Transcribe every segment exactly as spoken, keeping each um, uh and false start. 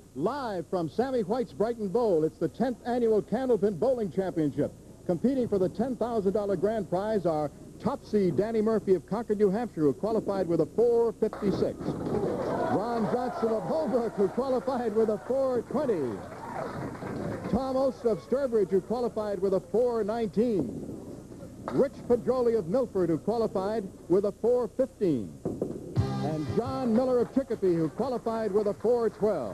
Live from Sammy White's Brighton Bowl, it's the tenth annual Candlepin Bowling Championship. Competing for the ten thousand dollar grand prize are top seed Danny Murphy of Concord, New Hampshire, who qualified with a four fifty-six. Ron Johnston of Holbrook, who qualified with a four twenty. Tom Olszta of Sturbridge, who qualified with a four nineteen. Rich Pedroli of Milford, who qualified with a four fifteen. And John Miller of Chicopee, who qualified with a four twelve.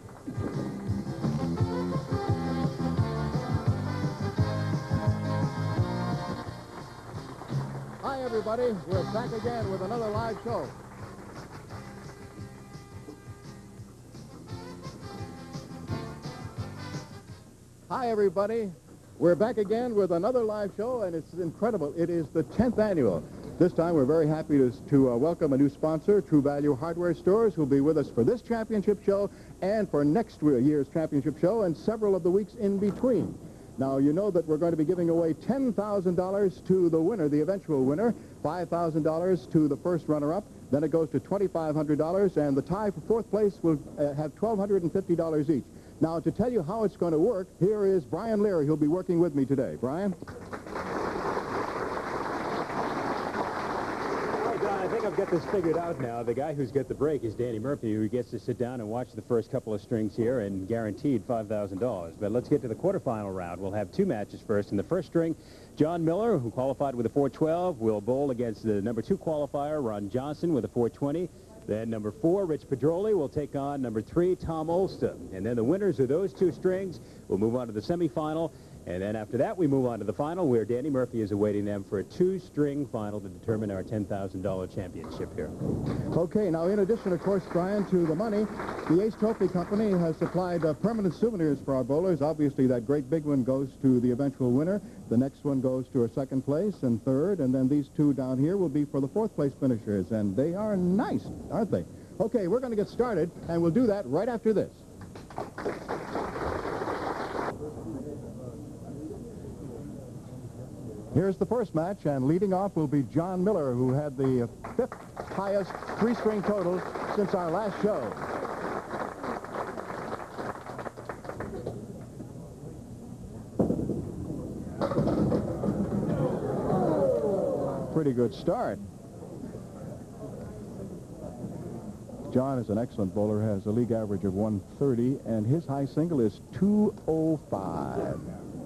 Hi, everybody. We're back again with another live show. Hi, everybody. We're back again with another live show, and it's incredible. It is the tenth annual. This time, we're very happy to, to uh, welcome a new sponsor, True Value Hardware Stores, who'll be with us for this championship show and for next year's championship show and several of the weeks in between. Now, you know that we're going to be giving away ten thousand dollars to the winner, the eventual winner, five thousand dollars to the first runner-up, then it goes to twenty-five hundred dollars, and the tie for fourth place will uh, have one thousand two hundred fifty dollars each. Now, to tell you how it's going to work, here is Brian Leary, who'll be working with me today. Brian? I think I've got this figured out now. The guy who's got the break is Danny Murphy, who gets to sit down and watch the first couple of strings here and guaranteed five thousand dollars. But let's get to the quarterfinal round. We'll have two matches first. In the first string, John Miller, who qualified with a four twelve, will bowl against the number two qualifier, Ron Johnston, with a four twenty. Then number four, Rich Pedroli, will take on number three, Tom Olszta. And then the winners of those two strings will move on to the semifinal. And then after that, we move on to the final, where Danny Murphy is awaiting them for a two-string final to determine our ten thousand dollar championship here. Okay, now in addition, of course, Brian, to the money, the Ace Trophy Company has supplied uh, permanent souvenirs for our bowlers. Obviously, that great big one goes to the eventual winner. The next one goes to a second place and third, and then these two down here will be for the fourth place finishers, and they are nice, aren't they? Okay, we're going to get started, and we'll do that right after this. Here's the first match, and leading off will be John Miller, who had the fifth highest three-string total since our last show. Pretty good start. John is an excellent bowler, has a league average of one thirty, and his high single is two oh five.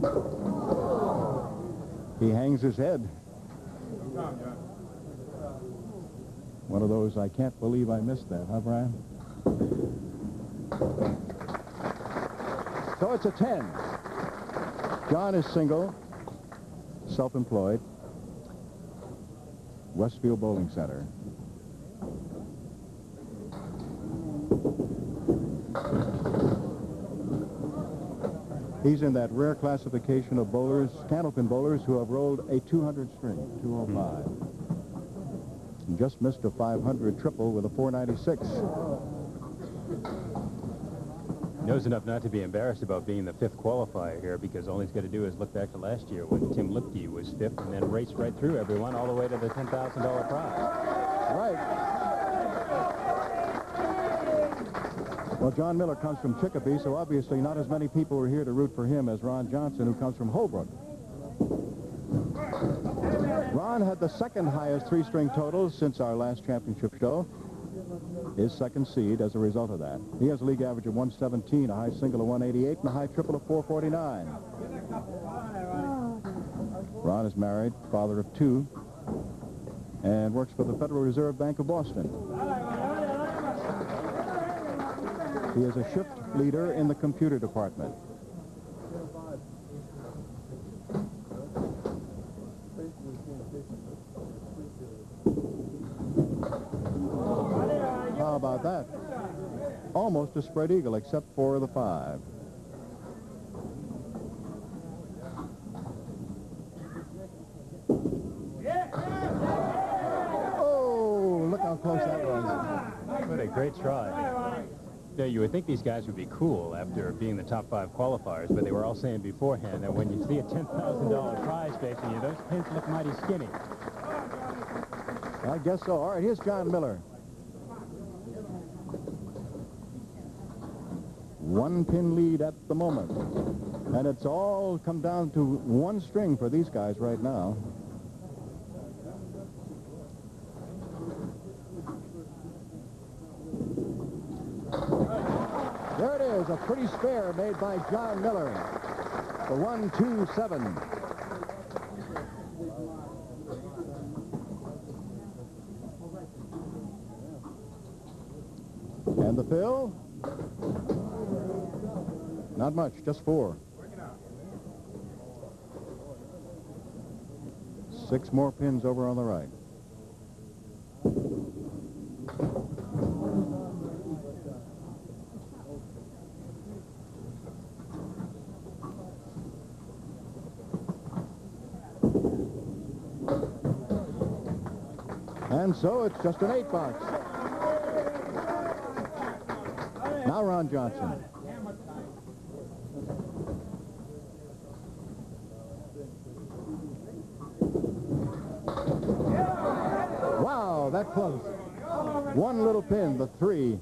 He hangs his head. One of those, I can't believe I missed that, huh, Brian? So it's a ten. John is single, self-employed, Westfield Bowling Center. He's in that rare classification of bowlers, Candlepin bowlers, who have rolled a two hundred string, two oh five. Mm-hmm. And just missed a five hundred triple with a four ninety-six. Knows enough not to be embarrassed about being the fifth qualifier here, because all he's got to do is look back to last year when Tim Lipke was fifth and then race right through everyone all the way to the ten thousand dollar prize. Right. Well, John Miller comes from Chicopee, so obviously not as many people are here to root for him as Ron Johnston, who comes from Holbrook. Ron had the second highest three-string total since our last championship show. His second seed as a result of that. He has a league average of one seventeen, a high single of one eighty-eight, and a high triple of four forty-nine. Ron is married, father of two, and works for the Federal Reserve Bank of Boston. He is a shift leader in the computer department. How about that? Almost a spread eagle, except for the five. Oh, look how close that was. What a great try. Now, you would think these guys would be cool after being the top five qualifiers, but they were all saying beforehand that when you see a ten thousand dollar prize facing you, those pins look mighty skinny. I guess so. All right, here's John Miller. One pin lead at the moment. And it's all come down to one string for these guys right now. There it is, a pretty spare made by John Miller. The one, two, seven. And the fill? Not much, just four. Six more pins over on the right. And so it's just an eight box. Now Ron Johnston. Wow, that close. One little pin, the three.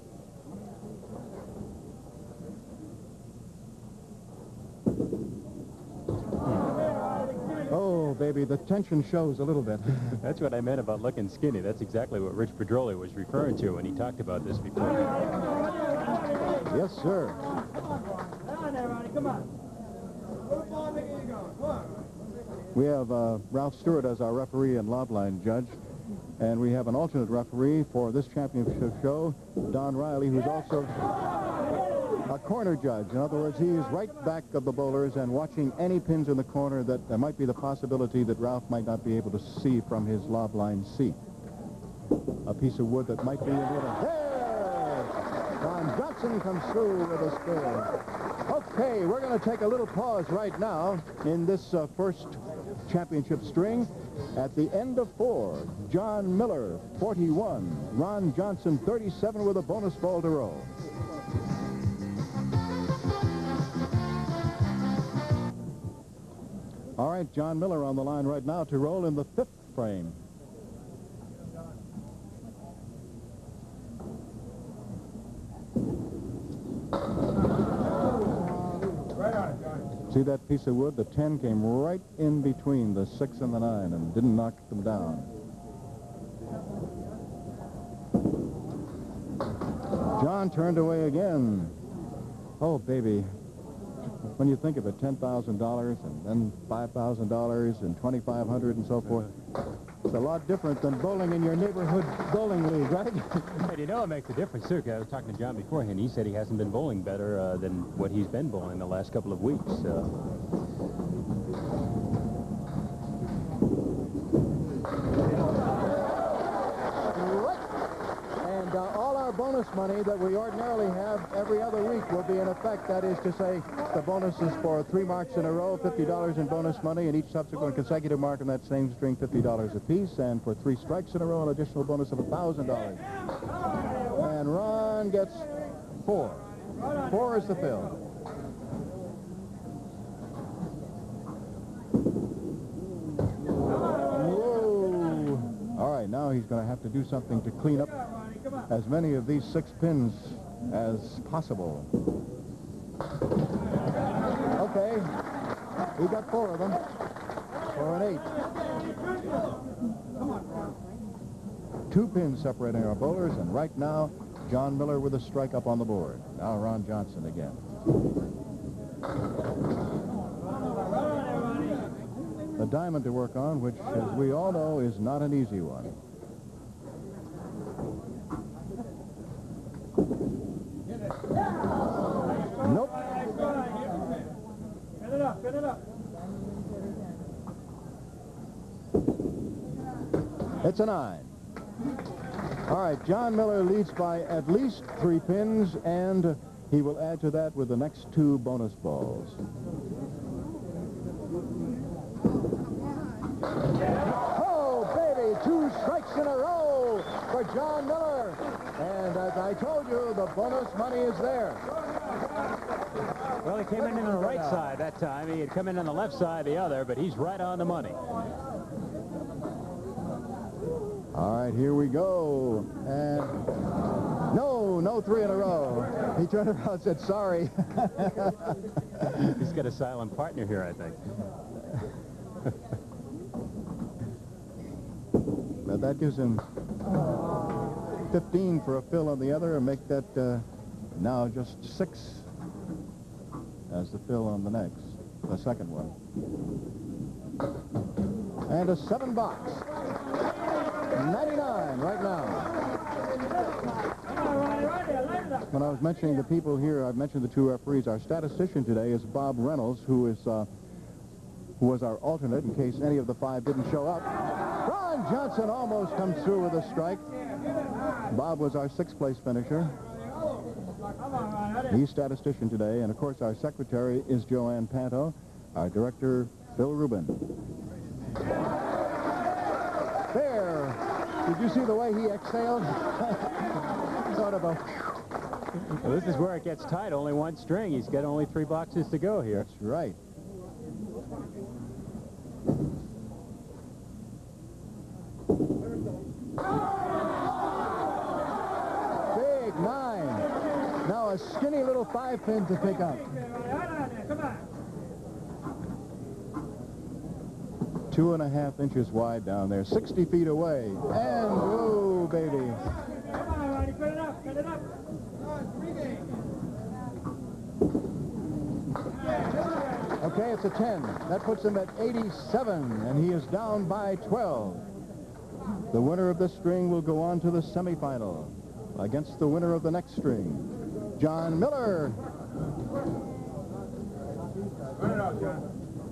Oh, baby, the tension shows a little bit. That's what I meant about looking skinny. That's exactly what Rich Pedroli was referring to when he talked about this before. Yes, sir. Come on there, Ronnie, come on. Where the ball making you go? Come on. We have uh, Ralph Stewart as our referee and lob line judge. And we have an alternate referee for this championship show, Don Riley, who's also a corner judge. In other words, he's right back of the bowlers and watching any pins in the corner that there might be the possibility that Ralph might not be able to see from his lob line seat. A piece of wood that might be in the there! Ron Johnston comes through with a spin. Okay, we're going to take a little pause right now in this uh, first championship string. At the end of four, John Miller, forty-one. Ron Johnston, thirty-seven, with a bonus ball to roll. All right, John Miller on the line right now to roll in the fifth frame. See that piece of wood? The ten came right in between the six and the nine and didn't knock them down. John turned away again. Oh, baby. When you think of it, ten thousand dollars and then five thousand dollars and twenty-five hundred dollars and so forth, it's a lot different than bowling in your neighborhood bowling league, right? But you know it makes a difference, too. I was talking to John beforehand. He said he hasn't been bowling better uh, than what he's been bowling the last couple of weeks. Uh, And uh, all our bonus money that we ordinarily have every other week will be in effect. That is to say, the bonuses for three marks in a row, fifty dollars in bonus money, and each subsequent consecutive mark on that same string, fifty dollars apiece, and for three strikes in a row, an additional bonus of one thousand dollars. And Ron gets four. Four is the fill. Whoa. All right, now he's going to have to do something to clean up as many of these six pins as possible. Okay, we got four of them for an eight. Two pins separating our bowlers, and right now, John Miller with a strike up on the board. Now Ron Johnston again. The diamond to work on, which, as we all know, is not an easy one. Nope. Get it up, get it up. It's a nine. All right, John Miller leads by at least three pins, and he will add to that with the next two bonus balls. Oh, baby, two strikes in a row for John Miller. And as I told you, the bonus money is there. Well, he came in on the right side that time. He had come in on the left side the other, but he's right on the money. All right, here we go. And no, Oh, no three in a row. He turned around and said, sorry. He's got a silent partner here, I think. But that gives him fifteen for a fill on the other, and make that uh, now just six as the fill on the next, the second one. And a seven box. ninety-nine right now. When I was mentioning the people here, I've mentioned the two referees. Our statistician today is Bob Reynolds, who is uh, who was our alternate in case any of the five didn't show up. Ron Johnston almost comes through with a strike. Bob was our sixth place finisher. He's statistician today, and of course our secretary is Joanne Panto, our director Bill Rubin. There. Did you see the way he exhaled? Sort of a... Well, this is where it gets tight. Only one string. He's got only three boxes to go here. That's right. Big nine. Now a skinny little five pin to pick up. Two and a half inches wide down there, sixty feet away. And, oh, baby. Come on, Ronnie, put it up, put it up. Okay, it's a ten. That puts him at eighty-seven, and he is down by twelve. The winner of this string will go on to the semifinal against the winner of the next string, John Miller. Run it off, John.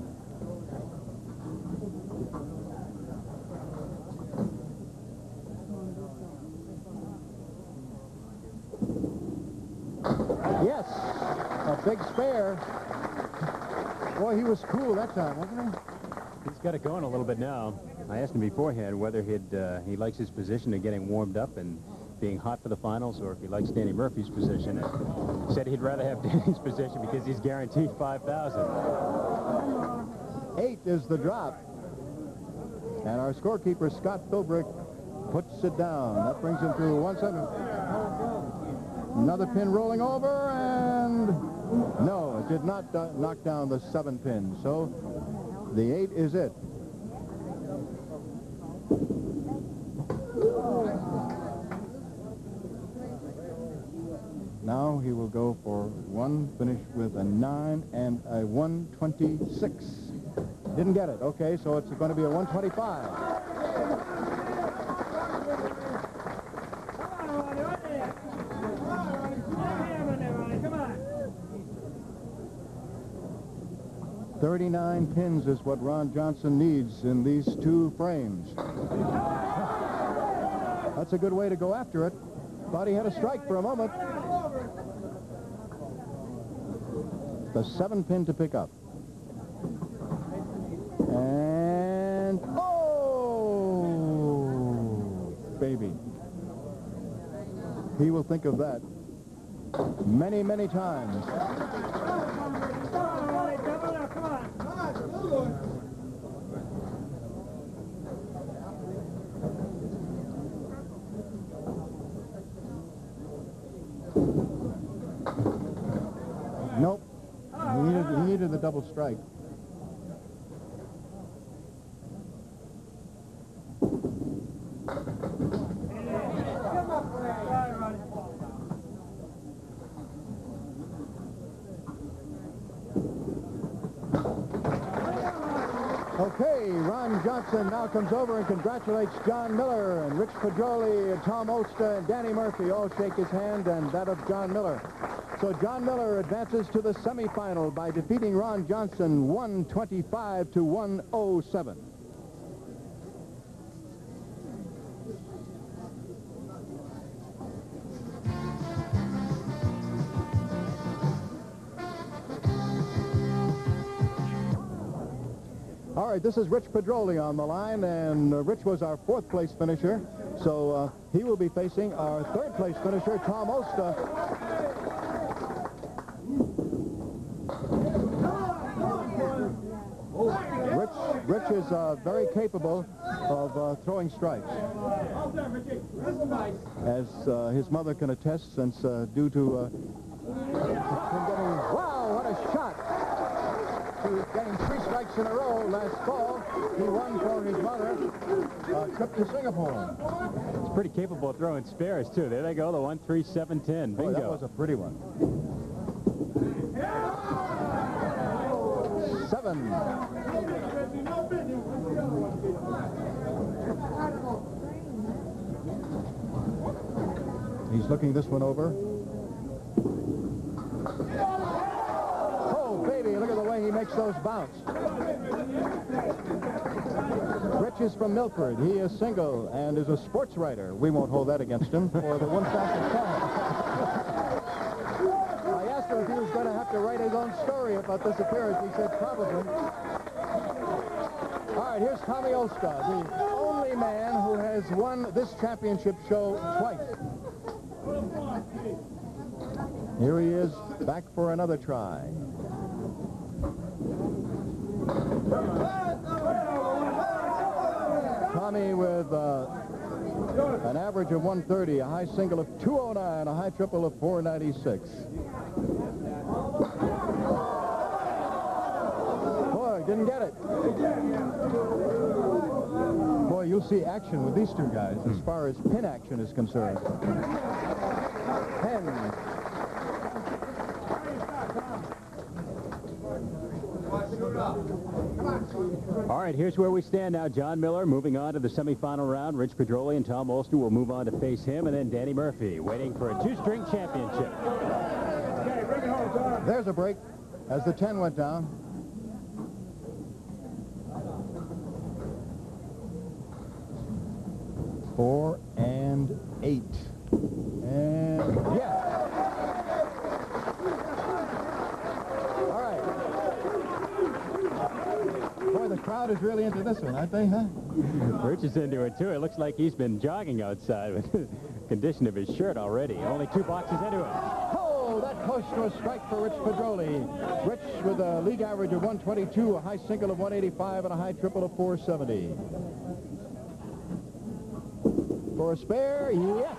Yes, a big spare. Boy, he was cool that time, wasn't he? He's got it going a little bit now. I asked him beforehand whether he'd, uh, he likes his position of getting warmed up and being hot for the finals, or if he likes Danny Murphy's position. And said he'd rather have Danny's position because he's guaranteed five thousand. Eight is the drop. And our scorekeeper, Scott Philbrick, puts it down. That brings him to one seven. Another pin rolling over, and no, it did not uh, knock down the seven pin. So the eight is it. Now he will go for one finish with a nine and a one twenty-six. Didn't get it. Okay, so it's going to be a one twenty-five. thirty-nine pins is what Ron Johnston needs in these two frames. That's a good way to go after it. Thought he had a strike for a moment. The seven pin to pick up. And, oh, baby. He will think of that many, many times. Nope. He needed, he needed the double strike. Okay, Ron Johnston now comes over and congratulates John Miller, and Rich Pedroli and Tom Olszta and Danny Murphy all shake his hand, and that of John Miller. So John Miller advances to the semifinal by defeating Ron Johnston one twenty-five to one oh seven. All right, this is Rich Pedroli on the line, and uh, Rich was our fourth place finisher, so uh, he will be facing our third place finisher, Tom Olszta. Rich, Rich is uh, very capable of uh, throwing strikes. as uh, his mother can attest, since uh, due to uh, him getting, wow, what a shot! He was getting three strikes in a row last fall. He won for his mother a trip to Singapore. It's pretty capable of throwing spares, too. There they go, the one three seven ten. Bingo. Boy, that was a pretty one. Seven. He's looking this one over. Oh, baby, look at the way he makes those bounce. Rich is from Milford. He is single and is a sports writer. We won't hold that against him for the one thousandth time. I asked him if he was going to have to write his own story about this appearance. He said probably. All right, here's Tommy Olszta, the only man who has won this championship show twice. Here he is, back for another try. Tommy with uh, an average of one thirty, a high single of two oh nine, a high triple of four ninety-six. Boy, didn't get it. Boy, you'll see action with these two guys as far as pin action is concerned. Pin. All right, here's where we stand now. John Miller moving on to the semifinal round. Rich Pedroli and Tom Olszta will move on to face him, and then Danny Murphy waiting for a two-string championship. There's a break as the ten went down. Four and eight. And yes. All right. Boy, the crowd is really into this one, aren't they, huh? Rich is into it, too. It looks like he's been jogging outside with the condition of his shirt already. Only two boxes into it. Oh, that close to a strike for Rich Pedroli. Rich with a league average of one twenty-two, a high single of one eighty-five, and a high triple of four seventy. For a spare, yes.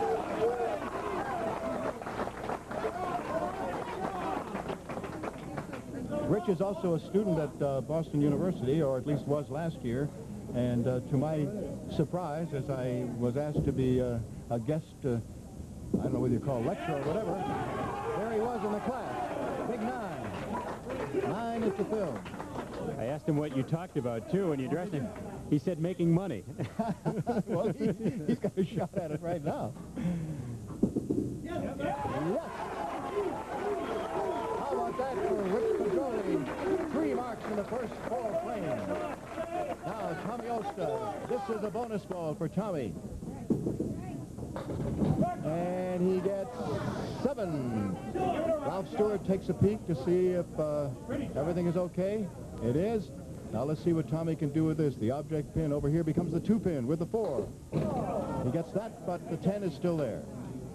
Rich is also a student at uh, Boston University, or at least was last year. And uh, to my surprise, as I was asked to be uh, a guest, uh, I don't know whether you call it lecturer or whatever, there he was in the class. Big nine. Nine is the film. I asked him what you talked about, too, when you addressed him. He said making money. Well, he, he's got a shot at it right now. Yes. Yes. How about that for Rich Pedroli? Three marks in the first four frames. Now, Tommy Olszta. This is a bonus ball for Tommy. And he gets seven. Ralph Stewart takes a peek to see if uh, everything is okay. It is. Now let's see what Tommy can do with this. The object pin over here becomes the two pin with the four. He gets that, but the ten is still there.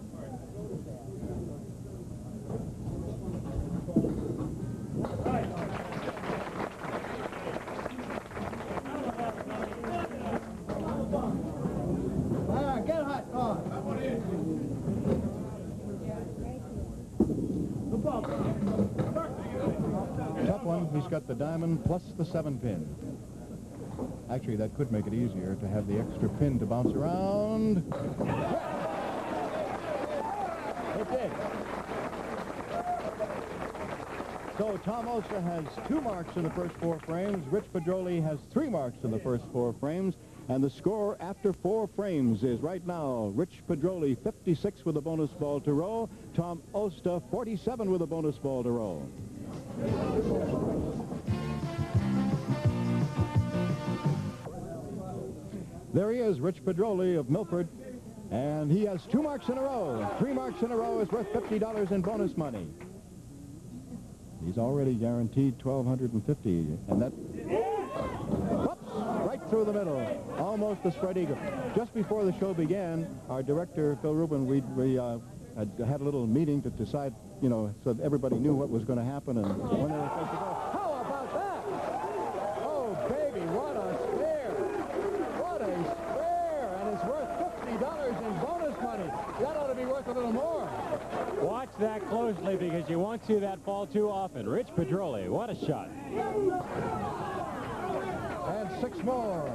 Get hot, on. Top one, he's got the diamond plus the seven pin. Actually, that could make it easier to have the extra pin to bounce around. It did. So Tom Olszta has two marks in the first four frames. Rich Pedroli has three marks in the first four frames. And the score after four frames is right now Rich Pedroli fifty-six with a bonus ball to roll. Tom Olszta forty-seven with a bonus ball to roll. There he is, Rich Pedroli of Milford. And he has two marks in a row. Three marks in a row is worth fifty dollars in bonus money. He's already guaranteed twelve fifty. And that... right through the middle, almost a spread eagle. Just before the show began, our director, Phil Rubin, we, we uh, had, had a little meeting to decide, you know, so that everybody knew what was going to happen and when they were supposed to go. How about that? Oh, baby, what a spare. What a spare. And it's worth little more. Watch that closely because you won't see that fall too often. Rich Pedroli, what a shot. And six more.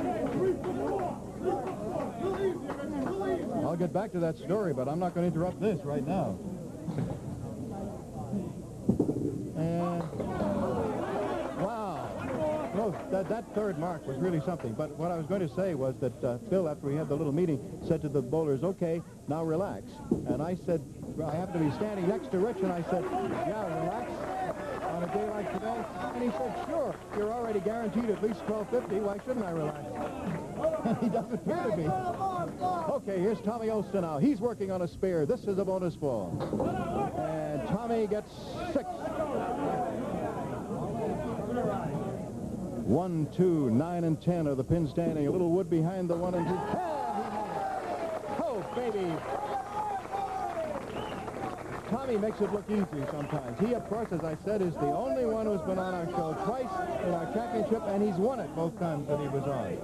I'll get back to that story, but I'm not going to interrupt this right now. And wow. No, that, that third mark was really something. But what I was going to say was that uh, Phil, after we had the little meeting, said to the bowlers, okay, now relax. And I said, I happened to be standing next to Rich, and I said, yeah, relax on a day like today. And he said, sure, you're already guaranteed at least twelve fifty. Why shouldn't I relax? And he doesn't appear to be. Okay, here's Tommy Olszta now. He's working on a spare. This is a bonus ball. And Tommy gets six. One, two, nine, and ten are the pins standing. A little wood behind the one and two. And he oh, baby. Tommy makes it look easy sometimes. He, of course, as I said, is the only one who's been on our show twice in our championship, and he's won it both times that he was on.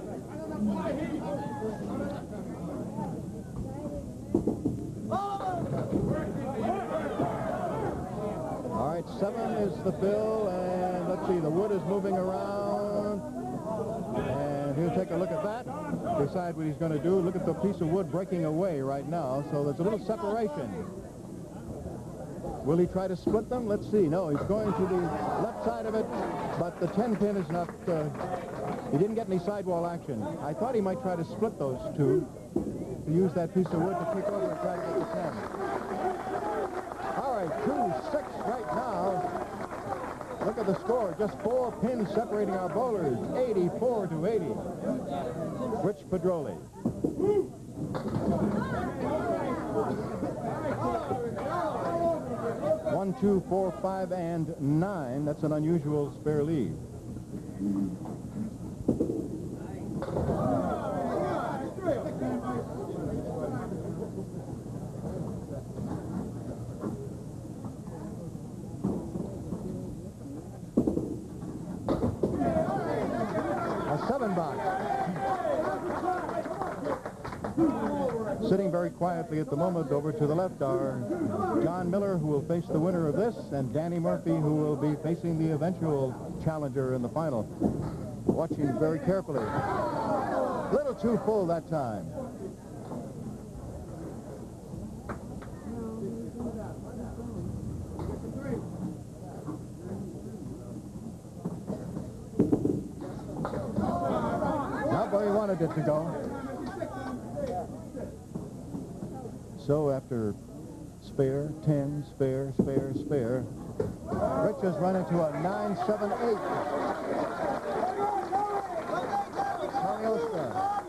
All right, seven is the bill, and let's see, the wood is moving around. And he'll take a look at that, decide what he's going to do. Look at the piece of wood breaking away right now, so there's a little separation. Will he try to split them? Let's see. No, he's going to the left side of it, but the ten pin is not, uh, he didn't get any sidewall action. I thought he might try to split those two, to use that piece of wood to kick over and try to get the ten. All right, two, six right now. Look at the score, just four pins separating our bowlers, eighty-four to eighty. Rich Pedroli. One, two, four, five, and nine. That's an unusual spare lead. A seven box. Sitting very quietly at the moment over to the left are John Miller, who will face the winner of this, and Danny Murphy, who will be facing the eventual challenger in the final. Watching very carefully. A little too full that time. Not where he wanted it to go. So after spare, ten, spare, spare, spare, Rich has run into a nine, seven, eight. Tommy Olszta.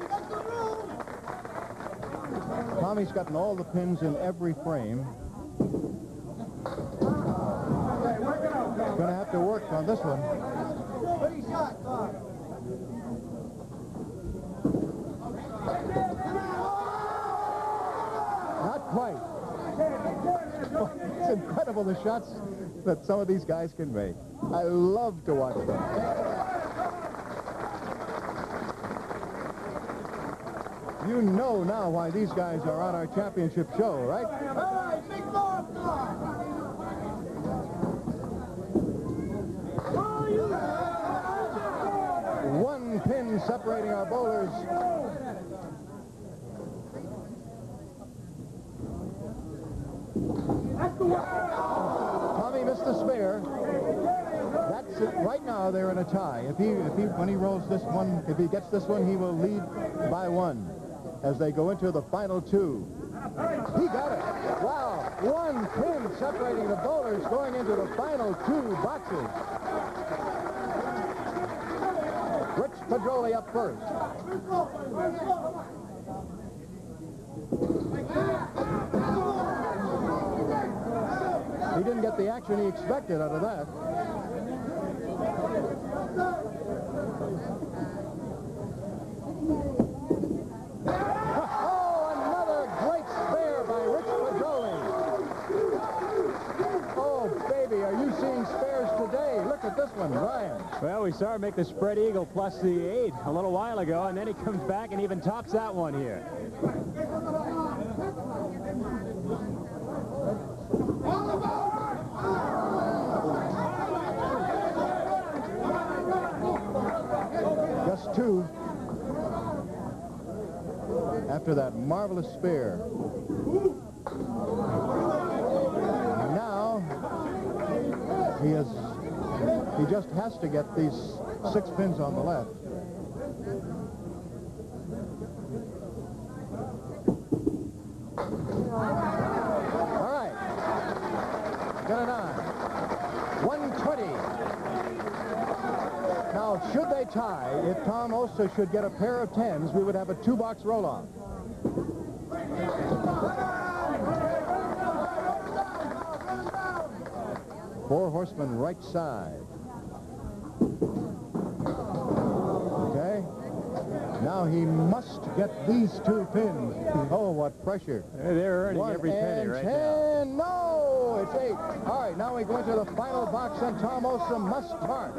Tommy's gotten all the pins in every frame. Going to have to work on this one. Not quite. It's incredible the shots that some of these guys can make. I love to watch them. You know now why these guys are on our championship show, right? One pin separating our bowlers. Tommy missed the spare. That's it. Right now they're in a tie. If he, if he, when he rolls this one, if he gets this one, he will lead by one as they go into the final two. He got it. Wow. One pin separating the bowlers going into the final two boxes. Rich Pedroli up first. He didn't get the action he expected out of that. Oh, another great spare by Rich Pedroli. Oh, baby, are you seeing spares today? Look at this one, Ryan. Well, we saw him make the spread eagle plus the eight a little while ago, and then he comes back and even tops that one here. after that marvelous spear. Now, he is, he just has to get these six pins on the left. All right. Got a nine. one twenty. Now, should they tie, if Tom Olszta should get a pair of tens, we would have a two-box roll-off. Four horsemen right side. Okay. Now he must get these two pins. Oh, what pressure. They're earning One every penny and right ten. No, it's eight. All right, now we go into the final box, and Tom Olszta must start.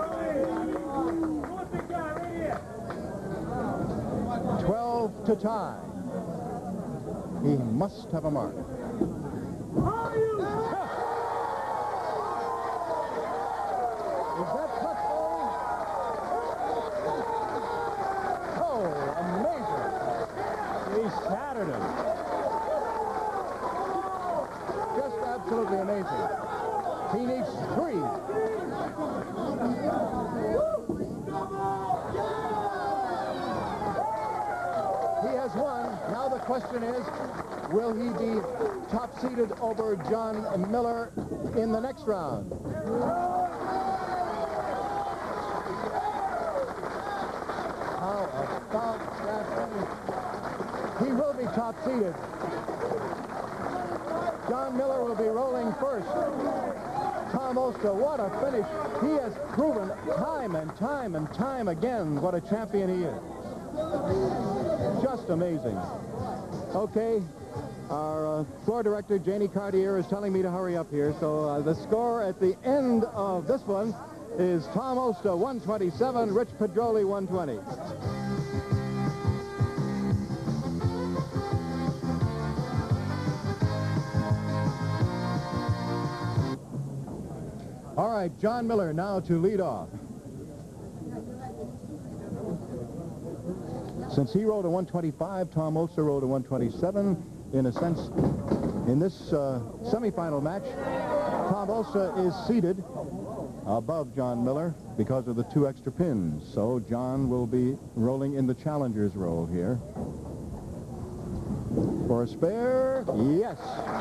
twelve to tie. He must have a mark. Is that touchdown? Oh, amazing. He shattered him. Just absolutely amazing. He needs three. He has one. Now the question is, will he be top-seeded over John Miller in the next round? How about that? He will be top-seeded. John Miller will be rolling first. Tom Olszta, what a finish. He has proven time and time and time again what a champion he is. Just amazing. Okay, our uh, floor director, Janie Cartier, is telling me to hurry up here. So uh, the score at the end of this one is Tom Olszta, one twenty-seven, Rich Pedroli, one twenty. All right, John Miller now to lead off. Since he rolled a one twenty-five, Tom Olszta rolled a one twenty-seven. In a sense, in this uh, semifinal match, Tom Olszta is seated above John Miller because of the two extra pins. So John will be rolling in the challenger's role here. For a spare, yes.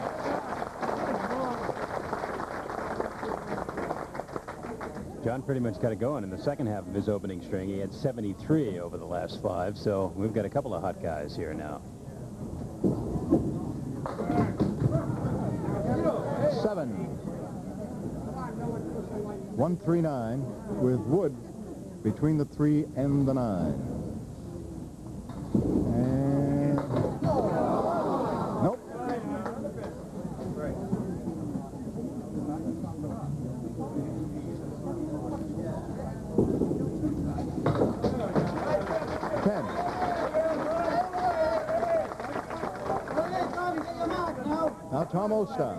John pretty much got it going in the second half of his opening string. He had seventy-three over the last five, so we've got a couple of hot guys here now. Seven. one three nine with Wood between the three and the nine. And nope. Ten. Now Tom Olszta.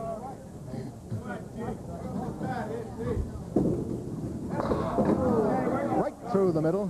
Right through the middle.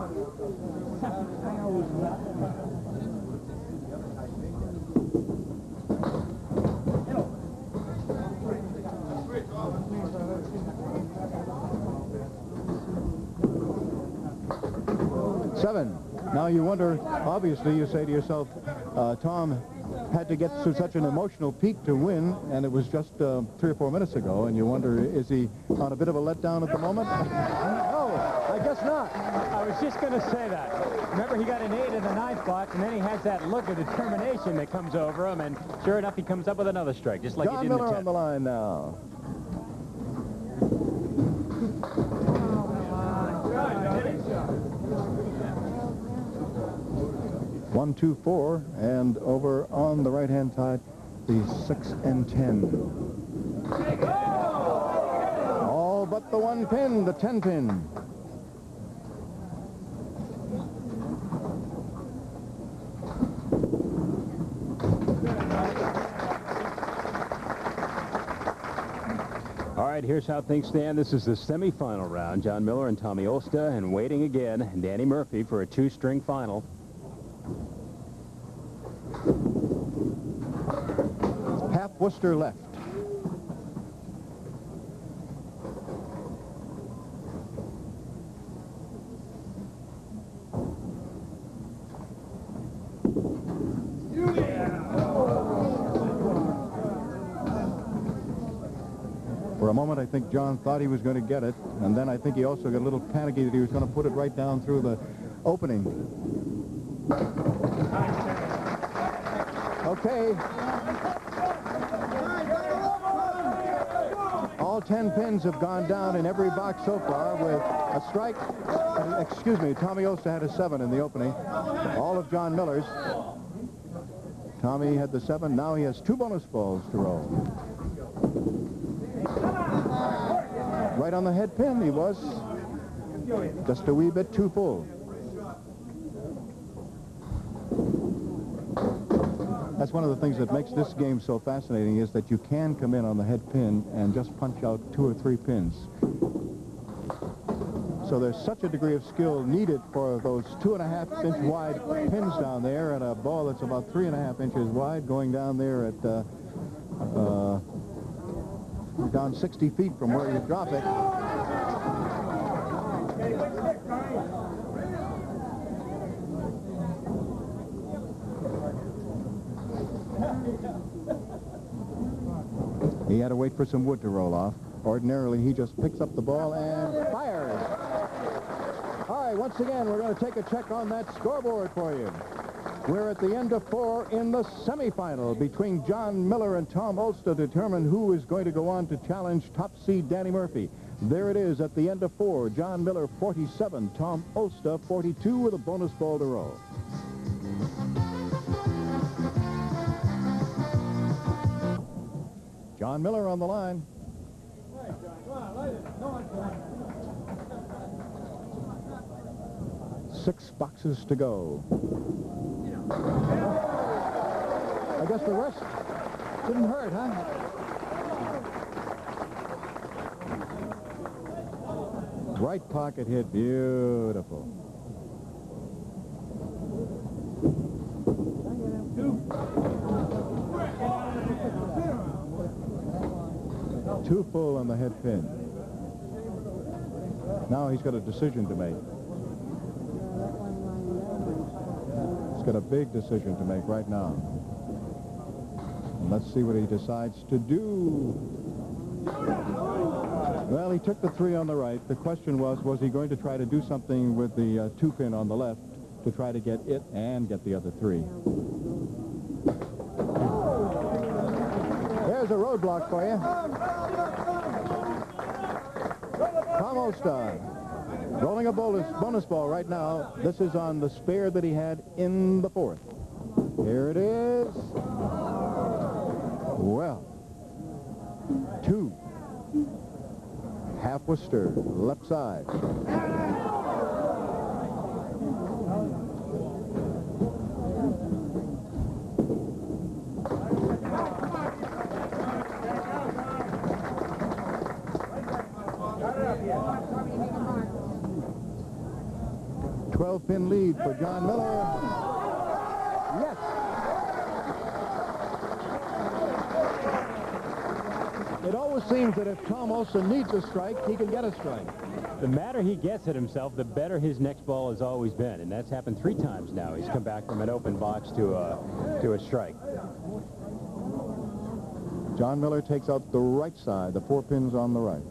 Seven. Now you wonder, obviously you say to yourself, uh, Tom had to get to such an emotional peak to win, and it was just uh, three or four minutes ago, and you wonder, is he on a bit of a letdown at the moment? No, I guess not. I was just going to say that. Remember, he got an eight in the ninth box, and then he has that look of determination that comes over him, and sure enough, he comes up with another strike, just like John he did in Miller the on the line now. One, two, four, and over on the right-hand side, the six and ten. All but the one pin, the ten pin. All right, here's how things stand. This is the semifinal round. John Miller and Tommy Olszta, and waiting again, Danny Murphy for a two-string final. Worcester left. For a moment, I think John thought he was going to get it, and then I think he also got a little panicky that he was going to put it right down through the opening. Okay. All ten pins have gone down in every box so far with a strike. Uh, excuse me, Tommy Olszta had a seven in the opening. All of John Miller's. Tommy had the seven. Now he has two bonus balls to roll. Right on the head pin he was. Just a wee bit too full. That's one of the things that makes this game so fascinating, is that you can come in on the head pin and just punch out two or three pins. So there's such a degree of skill needed for those two and a half inch wide pins down there, and a ball that's about three and a half inches wide going down there at uh, uh, down sixty feet from where you drop it. He had to wait for some wood to roll off. Ordinarily, he just picks up the ball and fires. All right, once again, we're going to take a check on that scoreboard for you. We're at the end of four in the semifinal between John Miller and Tom Olszta to determine who is going to go on to challenge top seed Danny Murphy. There it is at the end of four. John Miller forty-seven, Tom Olszta forty-two with a bonus ball to roll. John Miller on the line. Six boxes to go. I guess the rest didn't hurt, huh? Right pocket hit, beautiful. Too full on the head pin. Now he's got a decision to make. He's got a big decision to make right now. And let's see what he decides to do. Well, he took the three on the right. The question was, was he going to try to do something with the uh, two pin on the left to try to get it and get the other three? There's a roadblock for you. Tom Olszta rolling a bonus, bonus ball right now. This is on the spare that he had in the fourth. Here it is. Well, two. Half Worcester, left side. twelve pin lead for John Miller. Yes. It always seems that if Tom Olszta needs a strike, he can get a strike. The madder he gets at himself, the better his next ball has always been, and that's happened three times now. He's come back from an open box to a, to a strike. John Miller takes out the right side, the four pins on the right.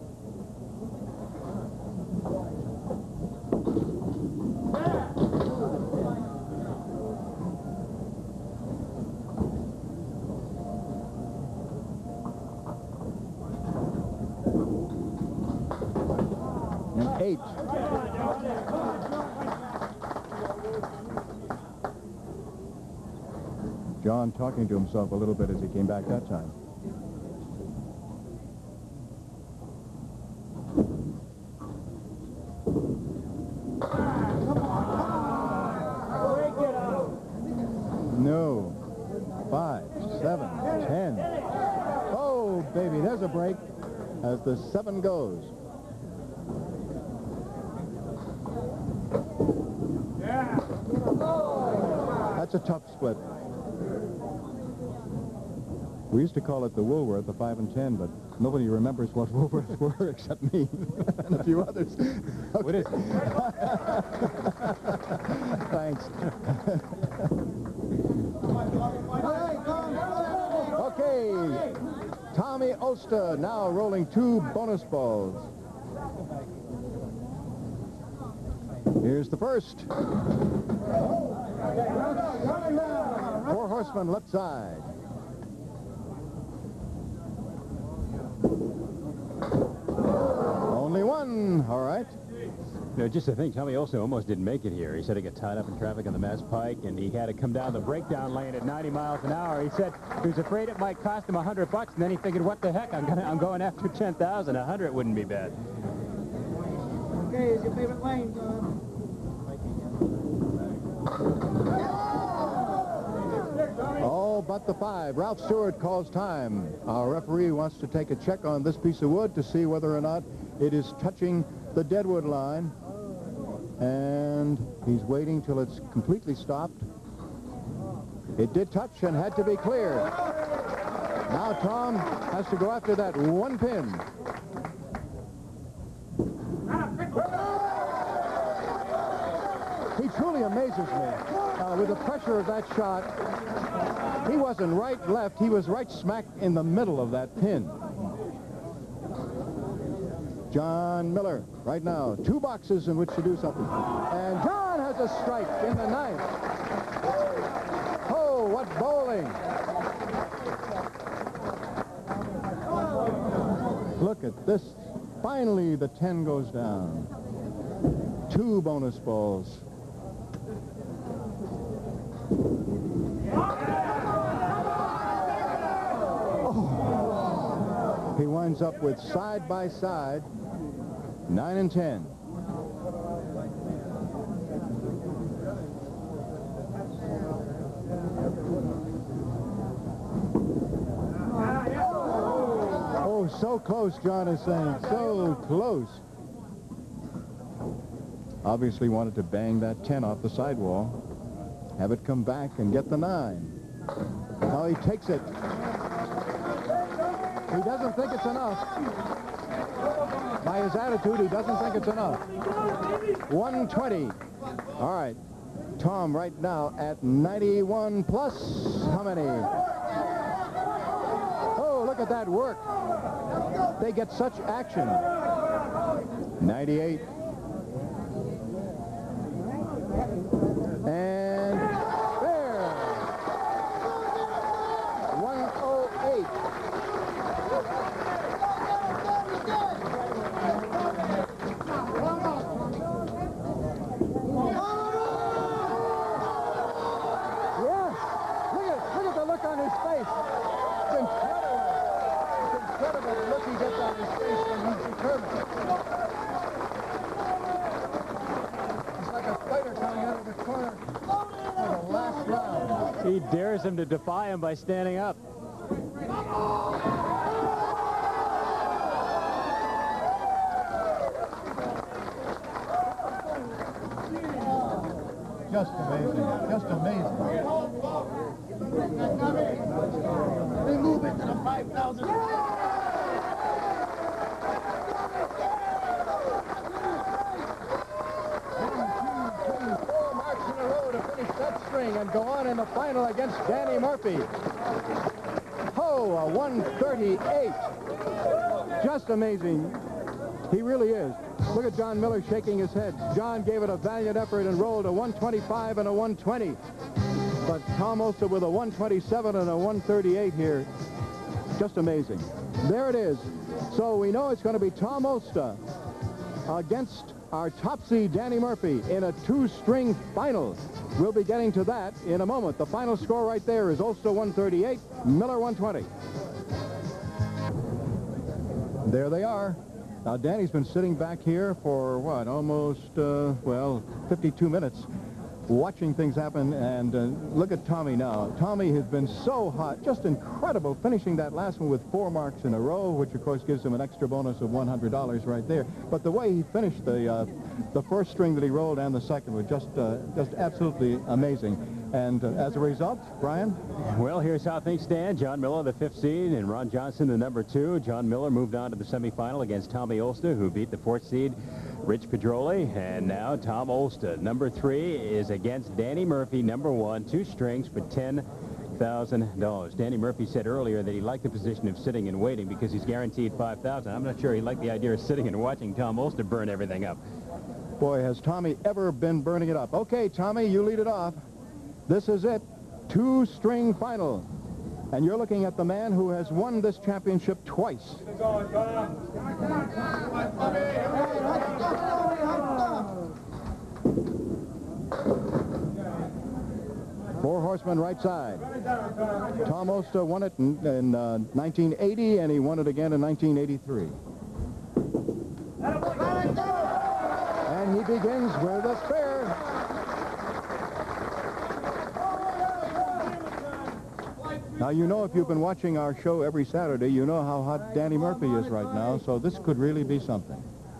Eight. John talking to himself a little bit as he came back that time. No. Five, seven, ten. Oh, baby, there's a break as the seven goes. That's a tough split. We used to call it the Woolworth, the five and ten, but nobody remembers what Woolworths were except me and a few others. Okay. What is it? Thanks. Okay. Tommy Olszta now rolling two bonus balls. Here's the first. Four horsemen left side. Only one. All right. You know, just to think, Tommy also almost didn't make it here. He said he got tied up in traffic on the Mass Pike, and he had to come down the breakdown lane at ninety miles an hour. He said he was afraid it might cost him a hundred bucks, and then he figured, what the heck, I'm gonna, I'm going after ten thousand. A hundred wouldn't be bad. Okay, is your favorite lane, John? All but the five. Ralph Stewart calls time. Our referee wants to take a check on this piece of wood to see whether or not it is touching the deadwood line. And he's waiting till it's completely stopped. It did touch and had to be cleared. Now Tom has to go after that one pin. He truly amazes me. Uh, with the pressure of that shot, he wasn't right, left. He was right smack in the middle of that pin. John Miller, right now, two boxes in which to do something. And John has a strike in the ninth. Oh, what bowling. Look at this. Finally, the ten goes down. Two bonus balls. Oh. He winds up with side by side, nine and ten. Oh, so close, John is saying. So close. Obviously wanted to bang that ten off the sidewall. Have it come back and get the nine. Now he takes it. He doesn't think it's enough. By his attitude, he doesn't think it's enough. one twenty. All right. Tom right now at ninety-one plus how many? Oh, look at that work. They get such action. ninety-eight. And there. one oh eight. Yes. Look at, look at the look on his face. It's incredible. It's incredible the look he gets on his face when he's determined. It's like a fighter coming out of the corner for the last round. He dares him to defy him by standing up. Just amazing. Just amazing. They move into the five thousand. Four marks in a row to finish that string and go on in the final against Danny Murphy. Oh, a one thirty-eight. Just amazing. He really is. Look at John Miller shaking his head. John gave it a valiant effort and rolled a one twenty-five and a one twenty. But Tom Olszta with a one twenty-seven and a one thirty-eight here. Just amazing. There it is. So we know it's going to be Tom Olszta against our top seed Danny Murphy in a two-string final. We'll be getting to that in a moment. The final score right there is Olszta one thirty-eight, Miller one twenty. There they are. Now, Danny's been sitting back here for, what, almost, uh, well, fifty-two minutes, watching things happen, and uh, look at Tommy now. Tommy has been so hot, just incredible, finishing that last one with four marks in a row, which, of course, gives him an extra bonus of one hundred dollars right there. But the way he finished the, uh, the first string that he rolled and the second was just, uh, just absolutely amazing. And uh, as a result, Brian? Well, here's how things stand. John Miller, the fifth seed, and Ron Johnston, the number two. John Miller moved on to the semifinal against Tommy Olszta, who beat the fourth seed, Rich Pedroli. And now Tom Olszta, number three, is against Danny Murphy, number one, two strings for ten thousand dollars. Danny Murphy said earlier that he liked the position of sitting and waiting because he's guaranteed five thousand dollars. I'm not sure he liked the idea of sitting and watching Tom Olszta burn everything up. Boy, has Tommy ever been burning it up. Okay, Tommy, you lead it off. This is it. Two-string final. And you're looking at the man who has won this championship twice. Four horsemen right side. Tom Olszta won it in, in uh, nineteen eighty, and he won it again in nineteen eighty-three. And he begins with a spare. Now, you know, if you've been watching our show every Saturday, you know how hot Danny Murphy is right now, so this could really be something.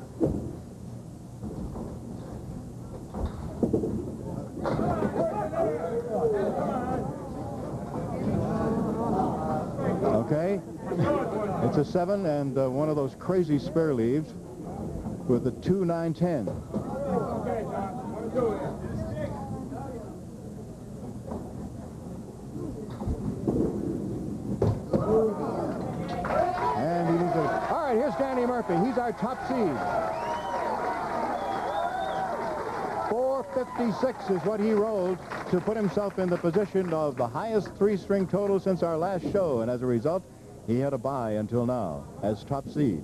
Okay, it's a seven and uh, one of those crazy spare leaves with a two, nine, ten. And he needs a... All right, here's Danny Murphy. He's our top seed. four fifty-six is what he rolled to put himself in the position of the highest three-string total since our last show, and as a result, he had a bye until now as top seed.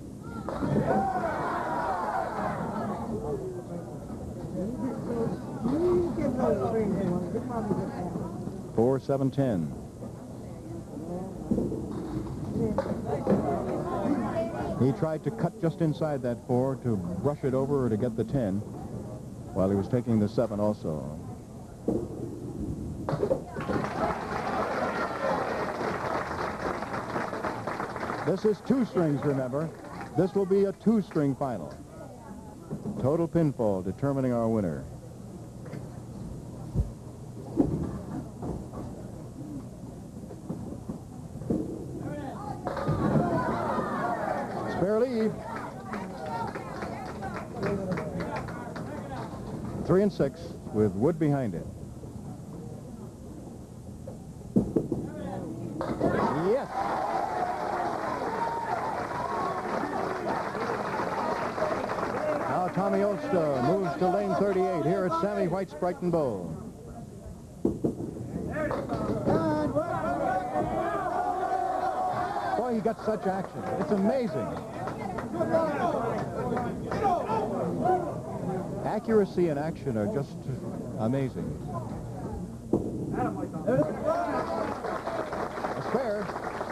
Four, seven, ten. He tried to cut just inside that four to brush it over or to get the ten while he was taking the seven also. This is two strings, remember. This will be a two-string final. Total pinfall determining our winner. Spare lead. Three and six with wood behind it. Yes. Now Tommy Olszta moves to lane thirty-eight here at Sammy White's Brighton Bowl. Boy, he got such action. It's amazing. Accuracy and action are just amazing. A spare.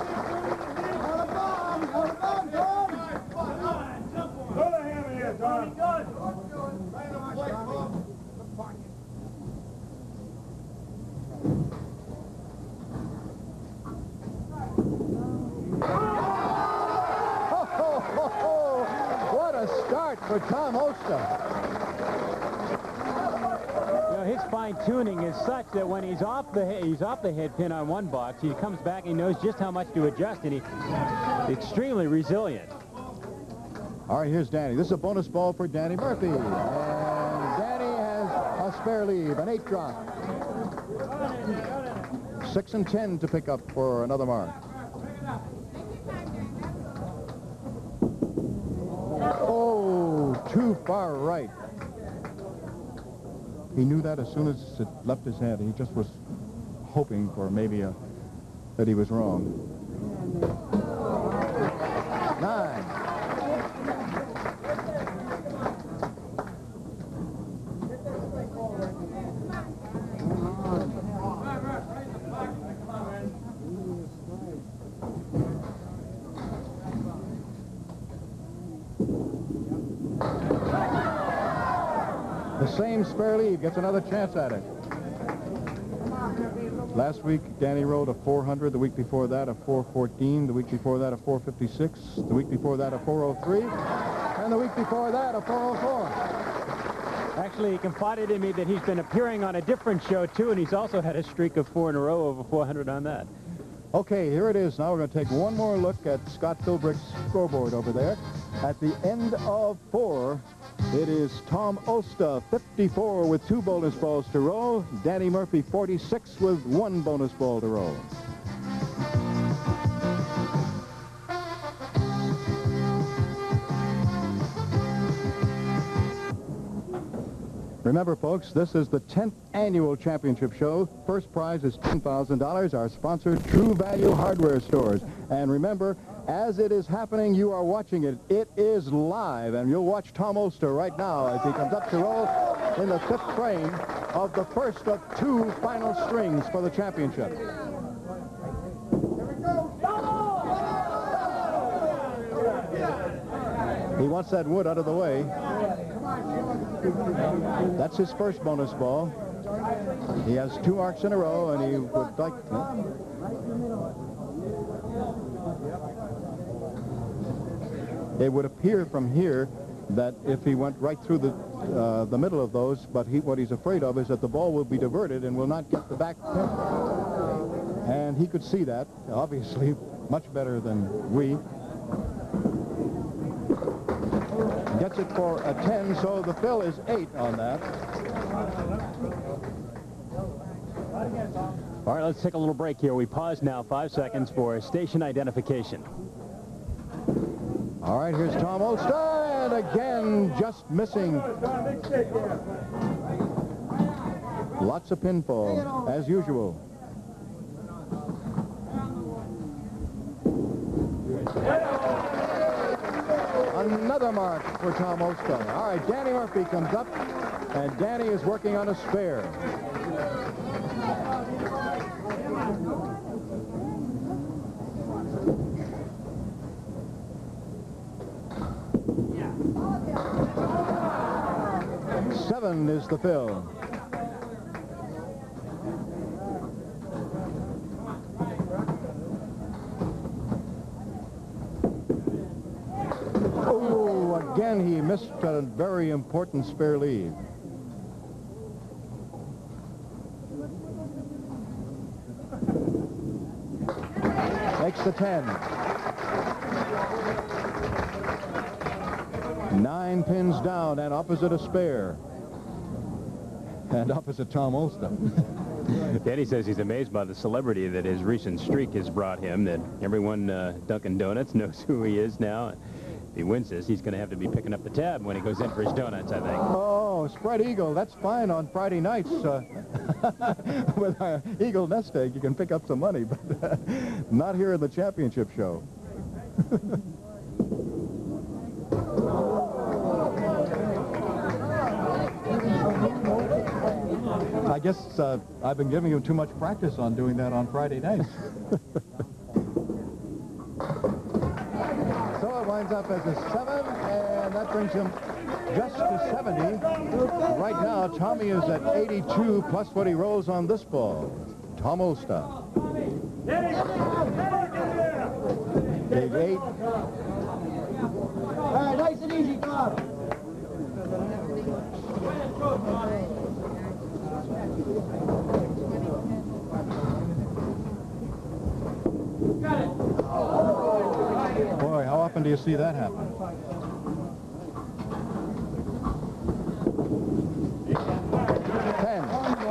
What a start for Tom Olszta. His fine-tuning is such that when he's off the he's off the head pin on one box, he comes back and he knows just how much to adjust, and he's extremely resilient. All right, here's Danny. This is a bonus ball for Danny Murphy. And Danny has a spare leave, an eight drop. Six and ten to pick up for another mark. Oh, too far right. He knew that as soon as it left his hand. He just was hoping for maybe a, that he was wrong. Nine. The same spare lead gets another chance at it. Last week, Danny rode a four hundred. The week before that, a four fourteen. The week before that, a four fifty-six. The week before that, a four oh three. And the week before that, a four oh four. Actually, he confided in me that he's been appearing on a different show, too, and he's also had a streak of four in a row, over four hundred on that. Okay, here it is. Now we're going to take one more look at Scott Philbrick's scoreboard over there. At the end of four, it is Tom Olszta, fifty-four with two bonus balls to roll. Danny Murphy, forty-six with one bonus ball to roll. Remember, folks, this is the tenth annual championship show. First prize is ten thousand dollars. Our sponsor, True Value Hardware Stores. And remember, as it is happening, you are watching it. It is live, and you'll watch Tom Olszta right now as he comes up to roll in the fifth frame of the first of two final strings for the championship. He wants that wood out of the way. That's his first bonus ball. He has two arcs in a row, and he would like... It would appear from here that if he went right through the uh, the middle of those, but he, what he's afraid of is that the ball will be diverted and will not get the back pin. And he could see that, obviously, much better than we. Gets it for a ten, so the fill is eight on that. All right, let's take a little break here. We pause now five seconds for station identification. All right, here's Tom Olszta, and again, just missing. Lots of pinfall, as usual. Another mark for Tom Olszta. All right, Danny Murphy comes up, and Danny is working on a spare. Seven is the fill. Oh, again he missed a very important spare lead. Makes the ten. Nine pins down and opposite a spare. And opposite Tom Olszta. Danny says he's amazed by the celebrity that his recent streak has brought him, that everyone uh, Dunkin' Donuts knows who he is now. If he wins this, he's going to have to be picking up the tab when he goes in for his donuts, I think. Oh, spread eagle. That's fine on Friday nights. Uh, with our eagle nest egg, you can pick up some money, but uh, not here in the championship show. I guess uh, I've been giving him too much practice on doing that on Friday nights. So it winds up as a seven, and that brings him just to seventy. Right now, Tommy is at eighty-two, plus what he rolls on this ball. Tom Olszta. Big eight. All right, nice and easy, Tom. Got it. Boy, how often do you see that happen? Ten.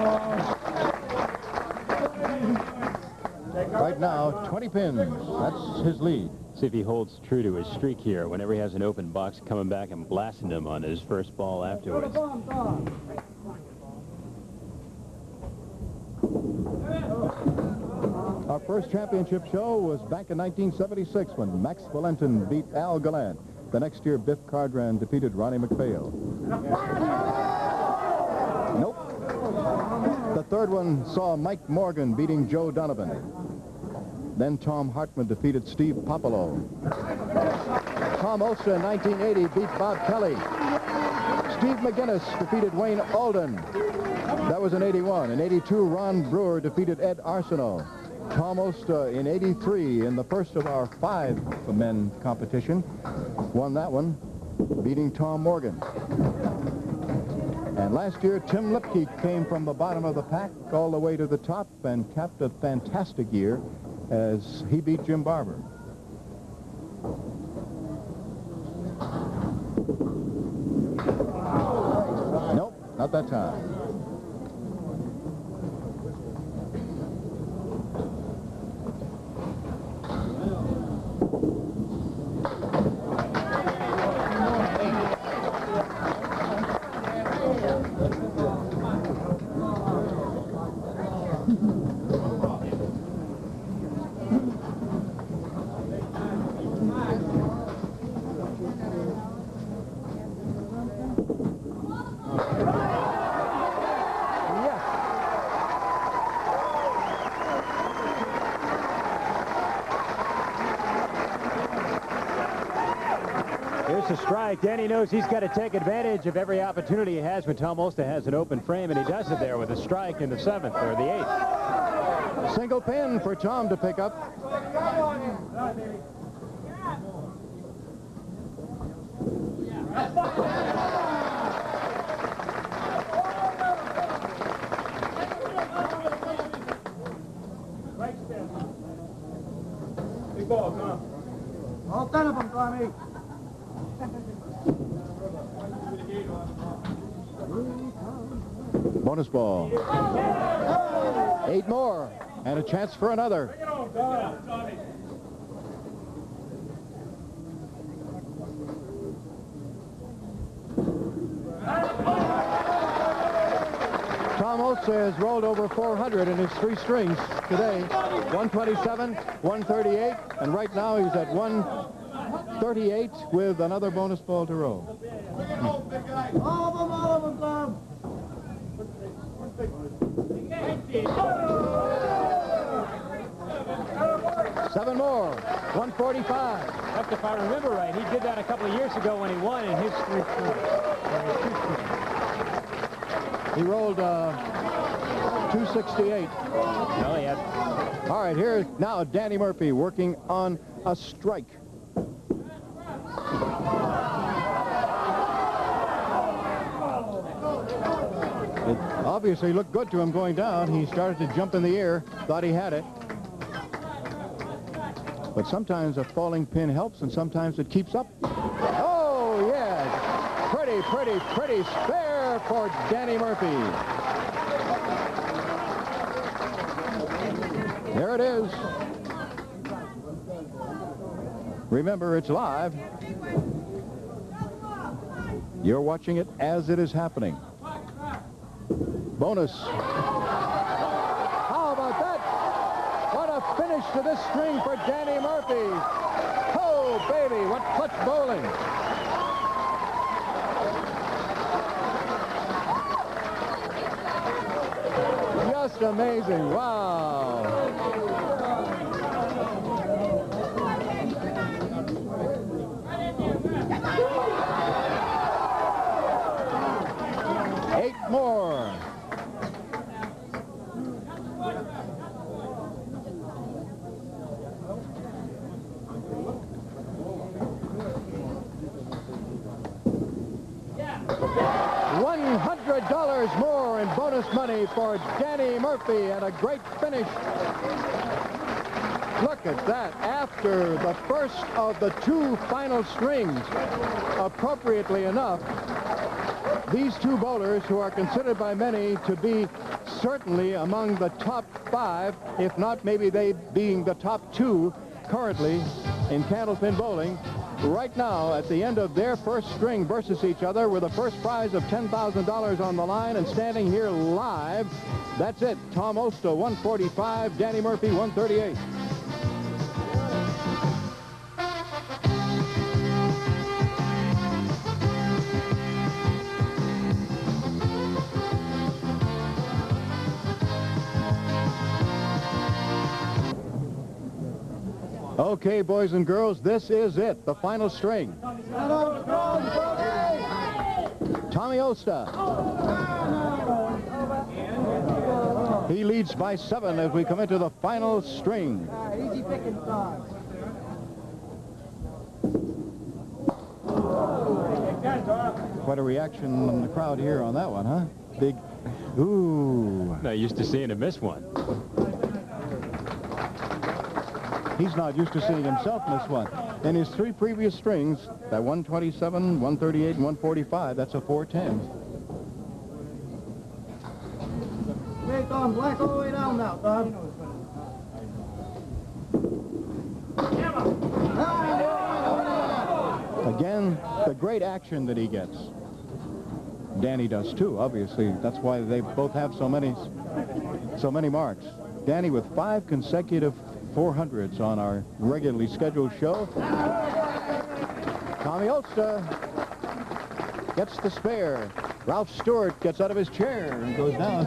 Right now, twenty pins. That's his lead. See if he holds true to his streak here whenever he has an open box, coming back and blasting him on his first ball afterwards. Our first championship show was back in nineteen seventy-six when Max Valentin beat Al Gallant. The next year, Biff Cardran defeated Ronnie McPhail. Nope. The third one saw Mike Morgan beating Joe Donovan. Then Tom Hartman defeated Steve Popolo. Tom Olszta in nineteen eighty beat Bob Kelly. Steve McGinnis defeated Wayne Alden. That was in eighty-one. In eighty-two, Ron Brewer defeated Ed Arsenault. Tom Olszta in eighty-three, in the first of our five-men competition, won that one, beating Tom Morgan. And last year, Tim Lipke came from the bottom of the pack all the way to the top and capped a fantastic year as he beat Jim Barber. Nope, not that time. Here's the strike. Danny knows he's got to take advantage of every opportunity he has when Tom Olszta has an open frame, and he does it there with a strike in the seventh or the eighth. Single pin for Tom to pick up. Big ball, come on. All ten of them, Tommy. Bonus ball. Eight more, and a chance for another. Bring it on, Tommy. Tom Olszta has rolled over four hundred in his three strings today. one twenty-seven, one thirty-eight, and right now he's at one thirty-eight with another bonus ball to roll. All of them, all of them, Tom. Seven more, one forty-five. That's if I remember right. He did that a couple of years ago when he won in his three strings. He rolled uh, two sixty-eight. Well, he had... All right, here's now Danny Murphy working on a strike. It obviously looked good to him going down. He started to jump in the air, thought he had it. But sometimes a falling pin helps, and sometimes it keeps up. Oh, yes. Pretty, pretty, pretty spare for Danny Murphy. There it is. Remember, it's live. You're watching it as it is happening. Bonus. How about that? What a finish to this string for Danny Murphy. Oh, baby, what clutch bowling. Just amazing. Wow. Eight more. one hundred dollars more in bonus money for Danny Murphy, and a great finish. Look at that. After the first of the two final strings, appropriately enough, these two bowlers, who are considered by many to be certainly among the top five, if not maybe they being the top two currently in Candlepin Bowling, right now at the end of their first string versus each other with a first prize of ten thousand dollars on the line, and standing here live, that's it. Tom Olszta, one forty-five, Danny Murphy, one thirty-eight. Okay, boys and girls, this is it, the final string. Tommy Olszta. He leads by seven as we come into the final string. Easy picking time. Take that, Tom. Quite a reaction in the crowd here on that one, huh? Big, ooh. Not used to seeing him miss one. He's not used to seeing himself miss one. In his three previous strings, that one twenty-seven, one thirty-eight, and one forty-five, that's a four ten. Hey, Tom, black all the way down now, Tom. Again, the great action that he gets. Danny does too, obviously. That's why they both have so many, so many marks. Danny with five consecutive four hundreds on our regularly scheduled show. Tommy Olszta gets the spare. Ralph Stewart gets out of his chair and goes down.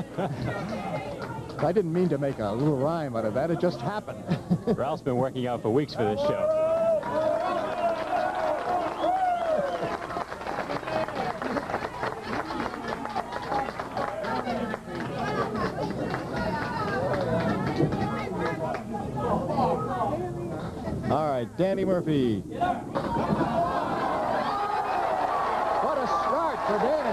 I didn't mean to make a little rhyme out of that. It just happened. Ralph's been working out for weeks for this show. All right, Danny Murphy. What a start for Danny.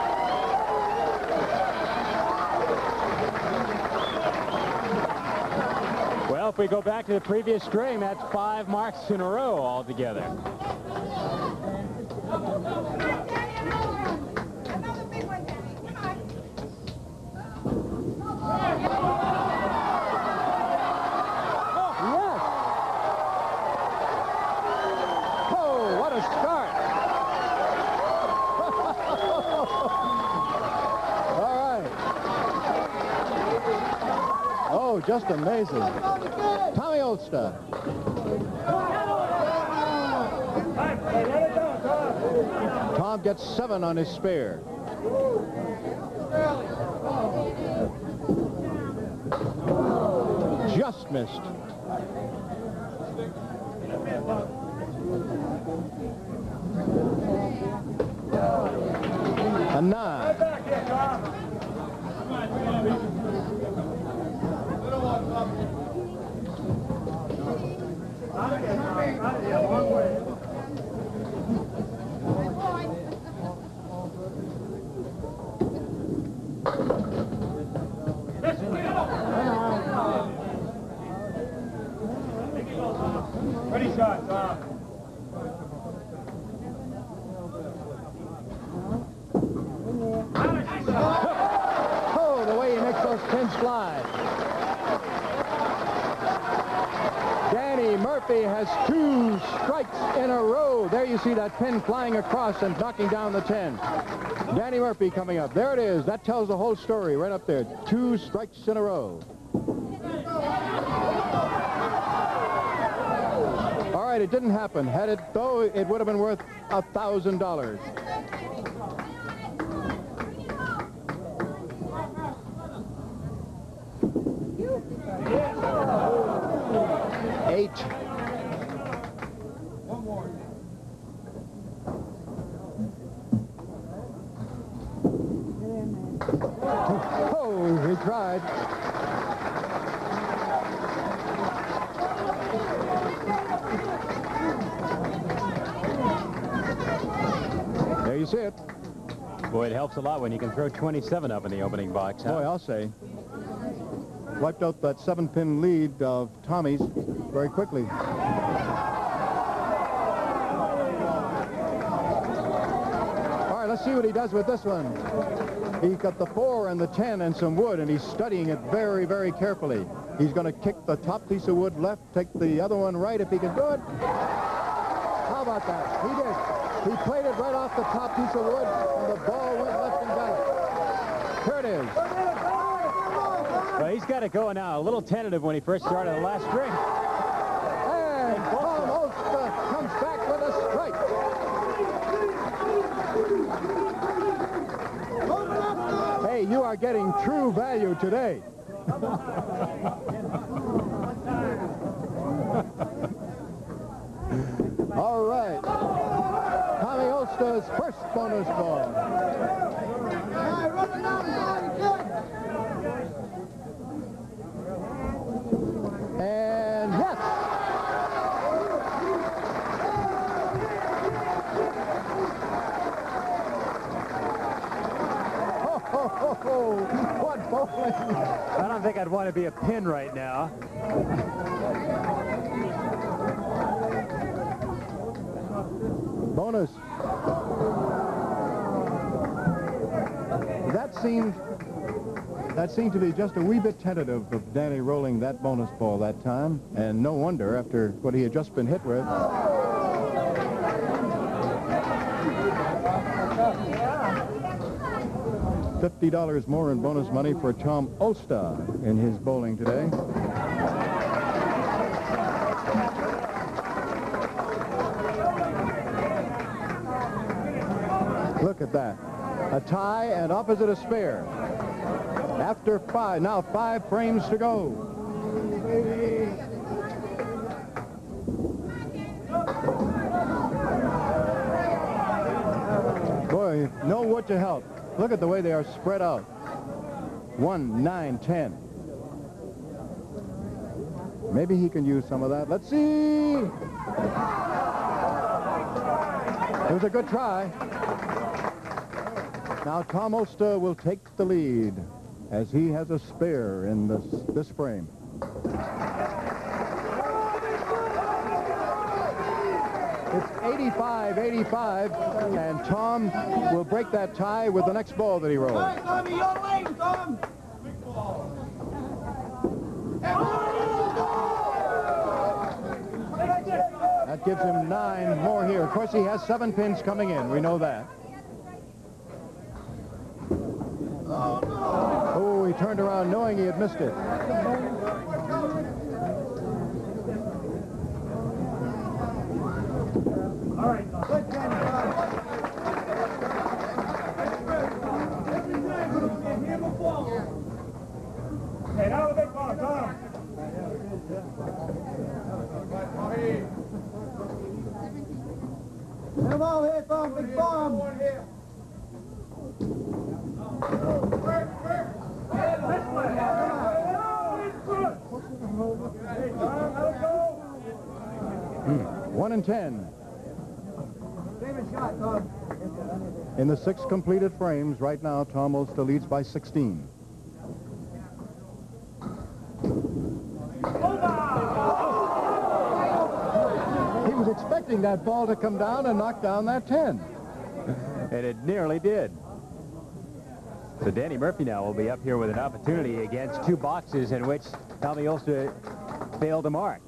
Well, if we go back to the previous string, that's five marks in a row altogether. Just amazing. Tommy Olszta. Tom gets seven on his spare. Just missed. A nine. Ready shot, Tom. Oh, the way he makes those pins fly. Danny Murphy has two strikes in a row. There you see that pin flying across and knocking down the ten. Danny Murphy coming up. There it is. That tells the whole story right up there. Two strikes in a row. All right, it didn't happen. Had it, though, it would have been worth a thousand dollars. Eight. One more. Oh, he tried. There you see it. Boy, it helps a lot when you can throw twenty-seven up in the opening box. Huh? Boy, I'll say. Wiped out that seven-pin lead of Tommy's very quickly. All right, let's see what he does with this one. He's got the four and the ten and some wood, and he's studying it very, very carefully. He's going to kick the top piece of wood left, take the other one right if he can do it. How about that? He did. He played it right off the top piece of wood, and the ball went left and got it. Here it is. Well, he's got it going now. A little tentative when he first started the last string. And Tom Olszta comes back with a strike. Hey, you are getting true value today. All right. Tommy Olszta's first bonus ball. And yes! Oh, what bowling! I don't think I'd want to be a pin right now. Bonus. That seemed that seemed to be just a wee bit tentative of Danny rolling that bonus ball that time, and no wonder after what he had just been hit with. fifty dollars more in bonus money for Tom Olszta in his bowling today. Look at that. A tie and opposite a spare. After five, now five frames to go. Boy, no wood to help. Look at the way they are spread out. One, nine, ten. Maybe he can use some of that. Let's see. It was a good try. Now Tom Olszta will take the lead as he has a spare in this, this frame. It's eighty-five eighty-five, and Tom will break that tie with the next ball that he rolls. Hey, Tommy, you're late, Tom. Big ball. That gives him nine more here. Of course, he has seven pins coming in. We know that. Oh, he turned around knowing he had missed it. All right, hey, now the big ball, Tom. Come on here, Tom, big bomb. Hmm. One and ten. In the six completed frames, right now, Tom Olszta leads by sixteen. He was expecting that ball to come down and knock down that ten. And it nearly did. So Danny Murphy now will be up here with an opportunity against two boxes in which Tommy Olszta failed to mark.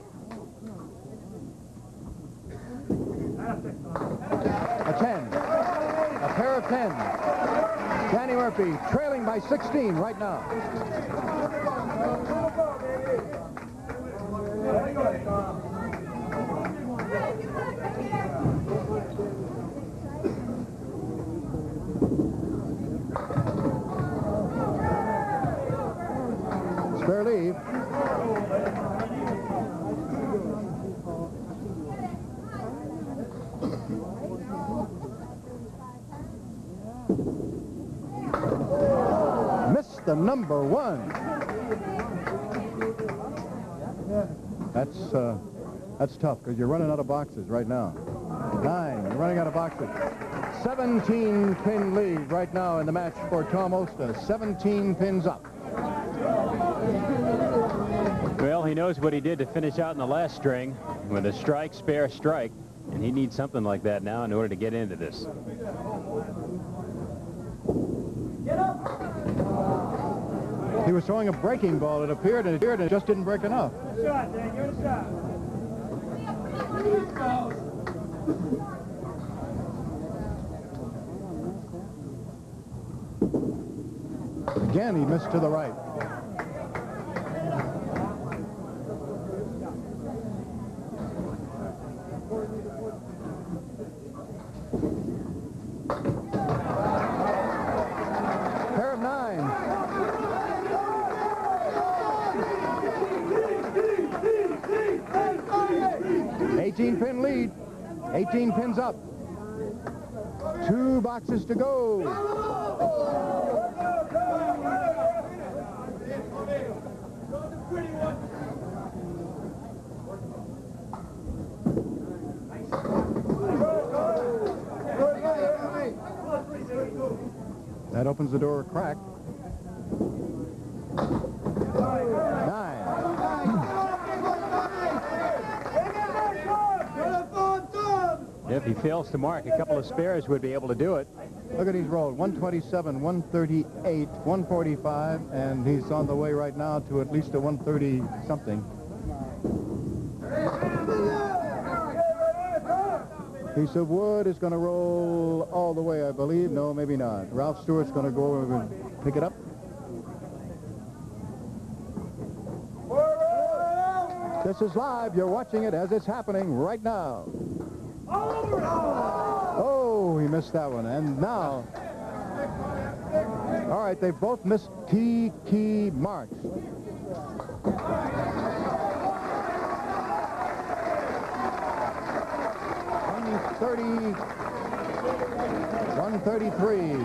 A ten. A pair of tens. Danny Murphy trailing by sixteen right now. Spare leave. Missed the number one. That's uh, that's tough because you're running out of boxes right now. Nine, you're running out of boxes. seventeen pin lead right now in the match for Tom Olszta. seventeen pins up. Well, he knows what he did to finish out in the last string with a strike, spare, strike, and he needs something like that now in order to get into this. Get up. He was throwing a breaking ball, it appeared, and it appeared and it just didn't break enough. Good shot, Dan. Good shot. Again, he missed to the right. Pair of nine. eighteen pin lead. eighteen pins up. Two boxes to go. That opens the door a crack. Nine. If he fails to mark, a couple of spares would be able to do it. Look at he's rolled. one twenty-seven, one thirty-eight, one forty-five, and he's on the way right now to at least a one thirty something. Piece of wood is going to roll all the way, I believe. No, maybe not. Ralph Stewart's going to go over and pick it up. This is live. You're watching it as it's happening right now. Oh, he missed that one. And now, all right, they both missed key, key marks. one thirty, one thirty-three.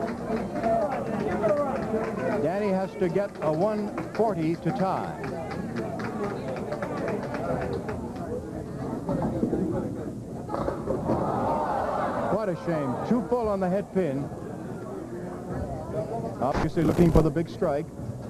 Danny has to get a one forty to tie. What a shame. Too full on the head pin. Obviously looking for the big strike.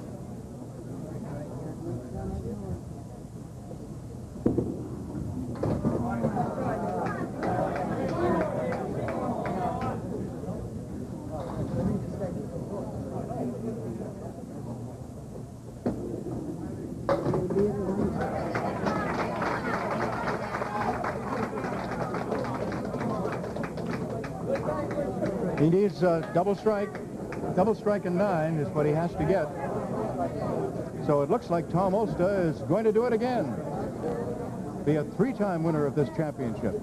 He needs a double strike. Double strike and nine is what he has to get. So it looks like Tom Olszta is going to do it again. Be a three-time winner of this championship.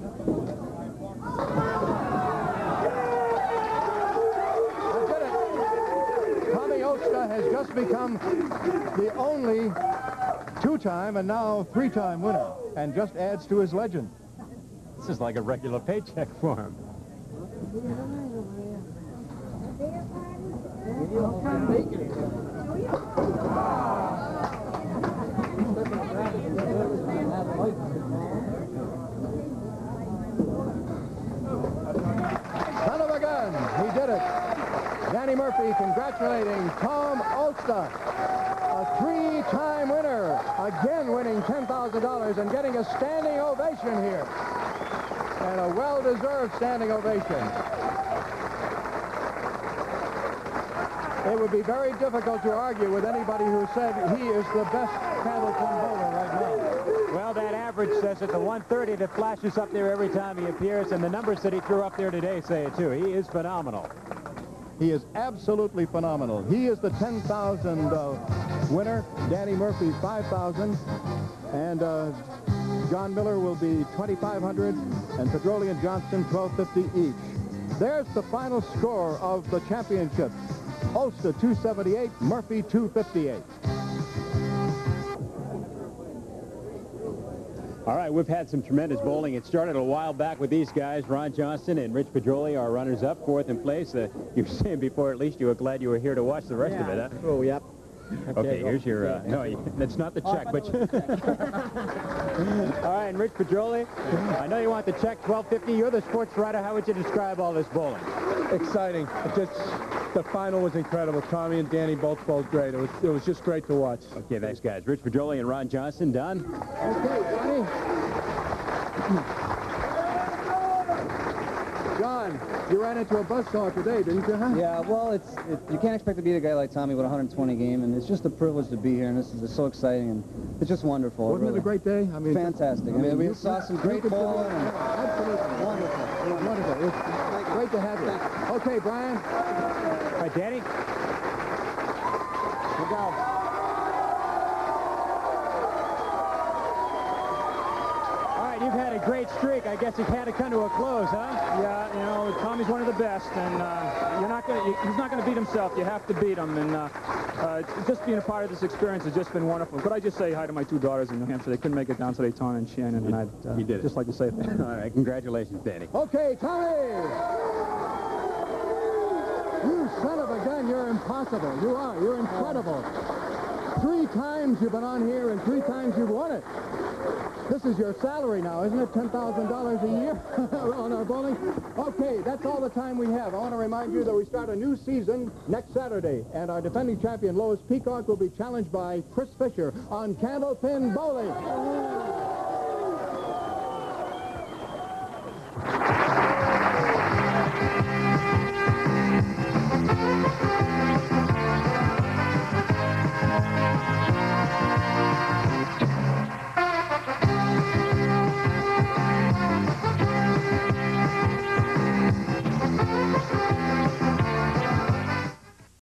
I did it. Tommy Olszta has just become the only two-time and now three-time winner, and just adds to his legend. This is like a regular paycheck for him. Son of a gun, he did it. Danny Murphy congratulating Tom Olszta, a three-time winner, again winning ten thousand dollars and getting a standing ovation here. And a well-deserved standing ovation. It would be very difficult to argue with anybody who said he is the best Candlepin bowler right now. Well, that average says it. The one thirty that flashes up there every time he appears, and the numbers that he threw up there today say it, too. He is phenomenal. He is absolutely phenomenal. He is the ten thousand uh, winner. Danny Murphy, five thousand. And uh, John Miller will be twenty-five hundred, and Pedroli and Johnston, twelve fifty each. There's the final score of the championship. Olszta, two seventy-eight, Murphy, two fifty-eight. All right, we've had some tremendous bowling. It started a while back with these guys, Ron Johnston and Rich Pedroli, our runners-up, fourth in place. Uh, you were saying before, at least you were glad you were here to watch the rest yeah. of it, huh? Oh, yep. Okay, here's your, uh, no, that's not the check, but... All right, and Rich Pedroli, I know you want the check, twelve fifty. You're the sports writer. How would you describe all this bowling? Exciting. It just, the final was incredible. Tommy and Danny both bowled great. It was, it was just great to watch. Okay, thanks, guys. Rich Pedroli and Ron Johnston, done? Okay, Johnny. John, you ran into a buzzsaw today, didn't you, huh? Yeah, well, it's it, you can't expect to beat a guy like Tommy with a one hundred twenty game, and it's just a privilege to be here, and this is it's so exciting, and it's just wonderful. Wasn't really. it a great day? I mean, fantastic. I mean, we saw some great bowling. And absolutely wonderful. It was wonderful. It's great to have you. Okay, Brian. All right, Danny. Good go. You've had a great streak. I guess it had to come to a close, huh? Yeah, you know, Tommy's one of the best, and uh, you're not going to—he's not going to beat himself. You have to beat him, and uh, uh, just being a part of this experience has just been wonderful. Could I just say hi to my two daughters in New Hampshire? They couldn't make it down, so they Tana and Shannon, and I'd uh, you did just it. like to say that. All right, congratulations, Danny. Okay, Tommy. You son of a gun! You're impossible. You are. You're incredible. Three times you've been on here, and three times you've won it. This is your salary now, isn't it? ten thousand dollars a year on our bowling? Okay, that's all the time we have. I want to remind you that we start a new season next Saturday, and our defending champion, Lois Peacock, will be challenged by Chris Fisher on Candlepin Bowling.